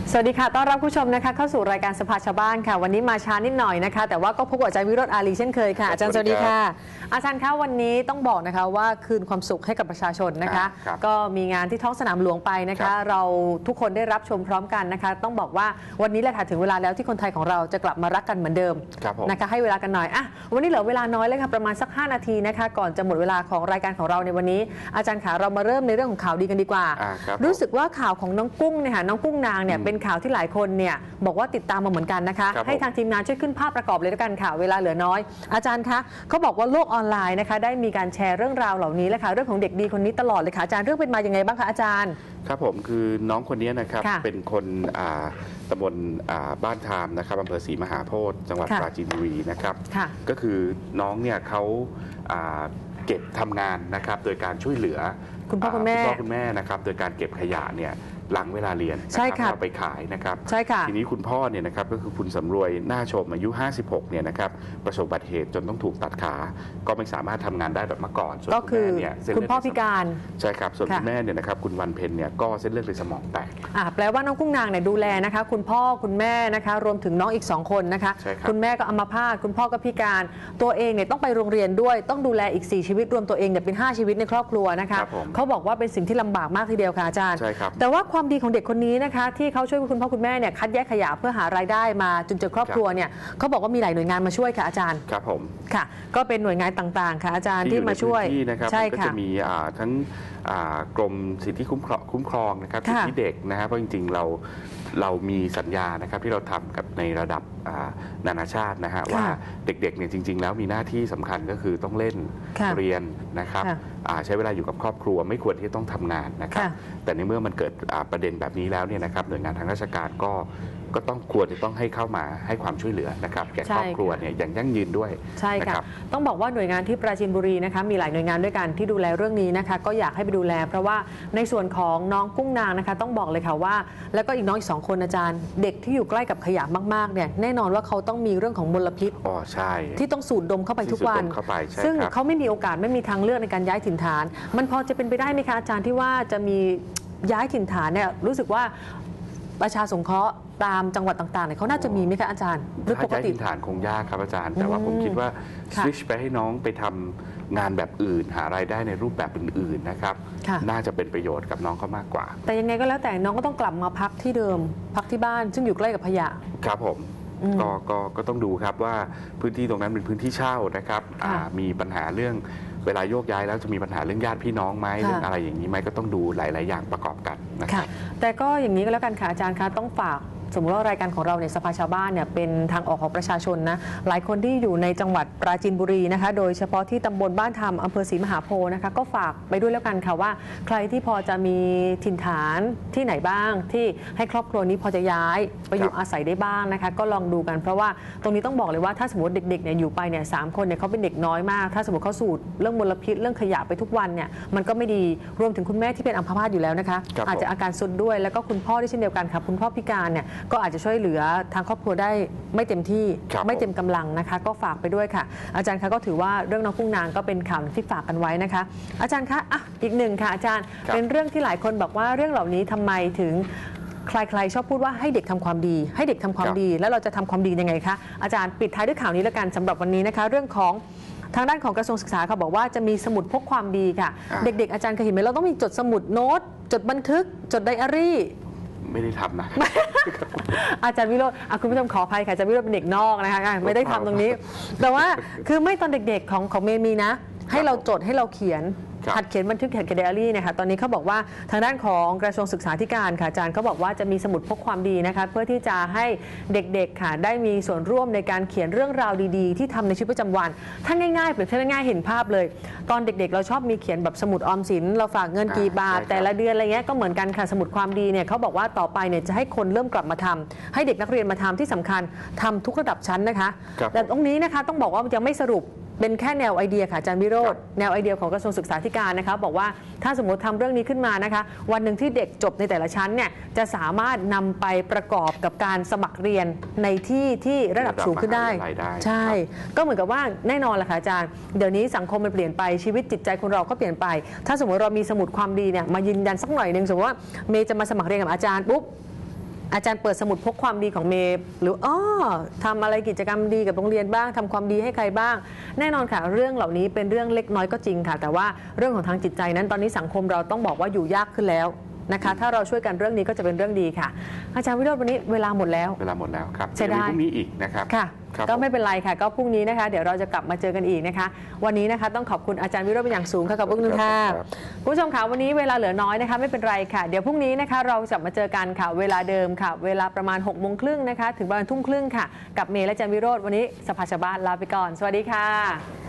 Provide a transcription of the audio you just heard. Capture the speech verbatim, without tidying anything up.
สวัสดีค่ะต้อนรับผู้ชมนะคะเข้าสู่รายการสภาชาวบ้านค่ะวันนี้มาช้านิดหน่อยนะคะแต่ว่าก็พบกับอาจารย์วิโรจน์อาลีเช่นเคยค่ะอาจารย์สวัสดีค่ะอาจารย์คะวันนี้ต้องบอกนะคะว่าคืนความสุขให้กับประชาชนนะคะก็มีงานที่ท้องสนามหลวงไปนะคะเราทุกคนได้รับชมพร้อมกันนะคะต้องบอกว่าวันนี้แหละค่ะถึงเวลาแล้วที่คนไทยของเราจะกลับมารักกันเหมือนเดิมนะคะให้เวลากันหน่อยอ่ะวันนี้เหลือเวลาน้อยเลยค่ะประมาณสักห้านาทีนะคะก่อนจะหมดเวลาของรายการของเราในวันนี้อาจารย์ขาเรามาเริ่มในเรื่องของข่าวดีกันดีกว่ารู้สึกว่าข่าวของน้องกุ้งเนี่ยค่ะน้องกุ้งนางเนี่ยเป็นข่าวที่หลายคนเนี่ยบอกว่าติดตามมาเหมือนกันนะคะให้ทางทีมงานช่วยขึ้นภาพประกอบเลยแล้วกันค่ะเวลาเหลือน้อยอาจารย์คะเขาบอกว่าโลกออนไลน์นะคะได้มีการแชร์เรื่องราวเหล่านี้แล้วค่ะเรื่องของเด็กดีคนนี้ตลอดเลยค่ะอาจารย์เรื่องเป็นมาอย่างไงบ้างคะอาจารย์ครับผมคือน้องคนนี้นะครับเป็นคนตำบลบ้านทามนะครับอำเภอศรีมหาโพธิ์จังหวัดปราจีนบุรีนะครับก็คือน้องเนี่ยเขาเก็บทำงานนะครับโดยการช่วยเหลือคุณพ่อคุณแม่คุณพ่อคุณแม่นะครับโดยการเก็บขยะเนี่ยหลังเวลาเรียนนะครับเอาไปขายนะครับใช่ค่ะทีนี้คุณพ่อเนี่ยนะครับก็คือคุณสำรวยหน้าชมอายุห้าสิบหกเนี่ยนะครับประสบอุบัติเหตุจนต้องถูกตัดขาก็ไม่สามารถทำงานได้แบบเมื่อก่อนส่วนคุณแม่เนี่ยคุณพ่อพิการใช่ครับส่วนคุณแม่เนี่ยนะครับคุณวันเพ็ญเนี่ยก็เส้นเลือดในสมองแตกอ่าแปลว่าน้องกุ้งนางเนี่ยดูแลนะคะคุณพ่อคุณแม่นะคะรวมถึงน้องอีกสองคนนะคะคุณแม่ก็อัมพาตคุณพ่อก็พิการตัวเองเนี่ยต้องไปโรงเรียนด้วยต้องดูแลอีกสี่ชีวิตรวมตัวเองเนี่ยเป็นห้าชีวิตในครอบครัวนะคะเขาบอกว่าเป็นสิ่งที่ลำบากมากทีเดียวค่ะอาจารย์แต่ว่าความดีของเด็กคนนี้นะคะที่เขาช่วยคุณพ่อคุณแม่เนี่ยคัดแยกขยะเพื่อหารายได้มาจนเจอครอบครัวเนี่ยเขาบอกว่ามีหลายหน่วยงานมาช่วยค่ะอาจารย์ครับผมค่ะก็เป็นหน่วยงานต่างๆค่ะอาจารย์ที่มาช่วยใช่ค่ะก็จะมีทั้งกรมสิทธิคุ้มครองคุ้มครองนะครับสิทธิเด็กนะฮะเพราะจริงๆเราเรามีสัญญานะครับที่เราทำกับในระดับนานาชาตินะฮะว่าเด็กๆเนี่ยจริงๆแล้วมีหน้าที่สำคัญก็คือต้องเล่นเรียนนะครับใช้เวลาอยู่กับครอบครัวไม่ควรที่ต้องทำงานนะครับแต่ในเมื่อมันเกิดประเด็นแบบนี้แล้วเนี่ยนะครับหน่วยงานทางราชการก็ก็ต้องควรจะต้องให้เข้ามาให้ความช่วยเหลือนะครับแก่ครอบครัวเนี่ยอย่างยั่งยืนด้วยใช่ค่ะต้องบอกว่าหน่วยงานที่ปราจีนบุรีนะคะมีหลายหน่วยงานด้วยกันที่ดูแลเรื่องนี้นะคะก็อยากให้ไปดูแลเพราะว่าในส่วนของน้องกุ้งนางนะคะต้องบอกเลยค่ะว่าแล้วก็อีกน้องอีกสองคนอาจารย์เด็กที่อยู่ใกล้กับขยะมากๆเนี่ยแน่นอนว่าเขาต้องมีเรื่องของมลพิษอ๋อใช่ที่ต้องสูดดมเข้าไปทุกวันซึ่งเขาไม่มีโอกาสไม่มีทางเลือกในการย้ายถิ่นฐานมันพอจะเป็นไปได้ไหมคะอาจารย์ที่ว่าจะมีย้ายถิ่นฐานเนี่ยรู้สึกว่าประชาสงเคราะห์ตามจังหวัดต่างๆเนี่ยเขาน่าจะมีไหมคะอาจารย์โดยปกติถิ่นฐานคงยากครับอาจารย์แต่ว่าผมคิดว่าสวิชไปให้น้องไปทำงานแบบอื่นหารายได้ในรูปแบบอื่นๆนะครับน่าจะเป็นประโยชน์กับน้องเขามากกว่าแต่ยังไงก็แล้วแต่น้องก็ต้องกลับมาพักที่เดิมพักที่บ้านซึ่งอยู่ใกล้กับขยะครับผมก็ก็ก็ต้องดูครับว่าพื้นที่ตรงนั้นเป็นพื้นที่เช่านะครับมีปัญหาเรื่องเวลาโยกย้ายแล้วจะมีปัญหาเรื่องญาติพี่น้องไหมเรื่องอะไรอย่างนี้ไหมก็ต้องดูหลายๆอย่างประกอบกันนะครับแต่ก็อย่างนี้ก็แล้วกันค่ะอาจารย์คะต้องฝากสมมติว่ารายการของเราเนี่ยสภาชาวบ้านเนี่ยเป็นทางออกของประชาชนนะหลายคนที่อยู่ในจังหวัดปราจีนบุรีนะคะโดยเฉพาะที่ตำบลบ้านธรรมอำเภอศรีมหาโพธิ์นะคะก็ฝากไปด้วยแล้วกันค่ะว่าใครที่พอจะมีถิ่นฐานที่ไหนบ้างที่ให้ครอบครัวนี้พอจะย้ายไปอยู่อาศัยได้บ้างนะคะก็ลองดูกันเพราะว่าตรงนี้ต้องบอกเลยว่าถ้าสมมติเด็กๆเนี่ยอยู่ไปเนี่ยสามคนเนี่ยเขาเป็นเด็กน้อยมากถ้าสมมติเขาสูดเรื่องมลพิษเรื่องขยะไปทุกวันเนี่ยมันก็ไม่ดีรวมถึงคุณแม่ที่เป็นอัมพาตอยู่แล้วนะคะอาจจะอาการสุดด้วยแล้วก็คุณพ่อที่เช่นเดียวกันค่ะคุณพ่อพิการเนี่ยก็อาจจะช่วยเหลือทางครอบครัวได้ไม่เต็มที่ไม่เต็มกำลังนะคะก็ฝากไปด้วยค่ะอาจารย์คะก็ถือว่าเรื่องน้องกุ้งนางก็เป็นข่าวที่ฝากกันไว้นะคะอาจารย์คะอ่ะอีกหนึ่งค่ะอาจารย์เป็นเรื่องที่หลายคนบอกว่าเรื่องเหล่านี้ทำไมถึงใครๆชอบพูดว่าให้เด็กทำความดีให้เด็กทำความดีแล้วเราจะทำความดียังไงคะอาจารย์ปิดท้ายด้วยข่าวนี้แล้วกันสำหรับวันนี้นะคะเรื่องของทางด้านของกระทรวงศึกษาเขาบอกว่าจะมีสมุดพกความดีค่ะเด็กๆอาจารย์เคยเห็นไหมเราต้องมีจดสมุดโน้ตจดบันทึกจดไดอารี่ไม่ได้ทำนะอาจารย์วิโรจน์คุณผู้ชมขออภัยค่ะอาจารย์วิโรจน์เป็นเด็กนอกนะคะไม่ได้ทำตรงนี้แต่ว่าคือไม่ตอนเด็กๆของของเมย์มีนะให้เราจดให้เราเขียนหัดเขียนบันทึกเขียนไดอารี่นะคะตอนนี้เขาบอกว่าทางด้านของกระทรวงศึกษาธิการค่ะอาจารย์เขาบอกว่าจะมีสมุดพกความดีนะคะเพื่อที่จะให้เด็กๆค่ะได้มีส่วนร่วมในการเขียนเรื่องราวดีๆที่ทำในชีวิตประจำวันถ้าง่ายๆเปรียบเทียบง่ายๆเห็นภาพเลยตอนเด็กๆเราชอบมีเขียนแบบสมุดออมสินเราฝากเงินกี่บาทแต่ละเดือนอะไรเงี้ยก็เหมือนกันค่ะสมุดความดีเนี่ยเขาบอกว่าต่อไปเนี่ยจะให้คนเริ่มกลับมาทำให้เด็กนักเรียนมาทำที่สำคัญทำทุกระดับชั้นนะคะแต่ตรงนี้นะคะต้องบอกว่ายังไม่สรุปเป็นแค่แนวไอเดียค่ะอาจารย์วิโรจน์แนวไอเดียของกระทรวงศึกษาธิการนะคะบอกว่าถ้าสมมติทำเรื่องนี้ขึ้นมานะคะวันหนึ่งที่เด็กจบในแต่ละชั้นเนี่ยจะสามารถนำไปประกอบกับการสมัครเรียนในที่ที่ระดับสูงขึ้นได้ใช่ก็เหมือนกับว่าแน่นอนแหละค่ะอาจารย์เดี๋ยวนี้สังคมมันเปลี่ยนไปชีวิตจิตใจคนเราก็เปลี่ยนไปถ้าสมมติเรามีสมุดความดีเนี่ยมายืนยันสักหน่อยหนึ่งสมมติว่าเมย์จะมาสมัครเรียนกับอาจารย์ปุ๊บอาจารย์เปิดสมุดพกความดีของเมย์หรืออ้อทำอะไรกิจกรรมดีกับโรงเรียนบ้างทำความดีให้ใครบ้างแน่นอนค่ะเรื่องเหล่านี้เป็นเรื่องเล็กน้อยก็จริงค่ะแต่ว่าเรื่องของทางจิตใจนั้นตอนนี้สังคมเราต้องบอกว่าอยู่ยากขึ้นแล้วนะคะถ้าเราช่วยกันเรื่องนี้ก็จะเป็นเรื่องดีค่ะอาจารย์วิโรจน์วันนี้เวลาหมดแล้วเวลาหมดแล้วครับใช่ได้พรุ่งนี้อีกนะครับค่ะก็ไม่เป็นไรค่ะก็พรุ่งนี้นะคะเดี๋ยวเราจะกลับมาเจอกันอีกนะคะวันนี้นะคะต้องขอบคุณอาจารย์วิโรจน์เป็นอย่างสูงค่ะขอบคุณค่ะคุณผู้ชมค่ะวันนี้เวลาเหลือน้อยนะคะไม่เป็นไรค่ะเดี๋ยวพรุ่งนี้นะคะเราจะมาเจอกันค่ะเวลาเดิมค่ะเวลาประมาณหกโมงครึ่งนะคะถึงประมาณทุ่มครึ่งค่ะกับเมย์และอาจารย์วิโรจน์วันนี้สภาชาวบ้านลาไปก่อนสวัสดีค่ะ